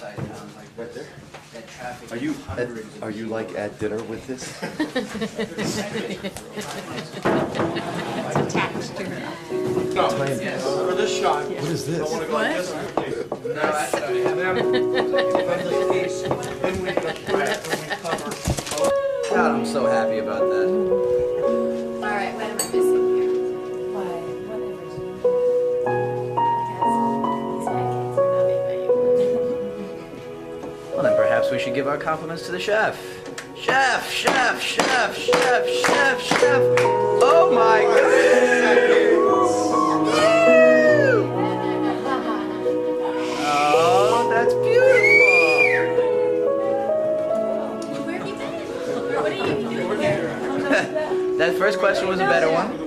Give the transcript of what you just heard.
upside down like Right there. that traffic. Are you like at dinner with this? It's attached to her. No, Yes. for this shot. What is this? I want to go like this. No, actually, I have Then we can cover. God, I'm so happy about that. All right, what am I missing here? Why? Whatever. Well, then perhaps we should give our compliments to the chef. Chef, chef, chef, chef, chef, chef. Oh my goodness. Oh, that's beautiful. Where have you been? What are you doing? That first question was a better one.